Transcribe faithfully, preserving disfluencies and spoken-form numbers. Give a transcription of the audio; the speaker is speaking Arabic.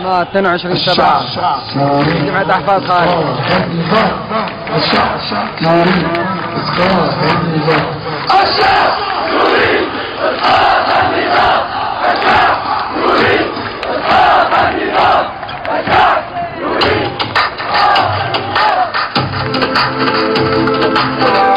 الله اثنين وعشرين سبعة جمعية أحفاد خالد. الشعب يريد إسقاط النظام، الشعب يريد إسقاط النظام، الشعب يريد إسقاط النظام.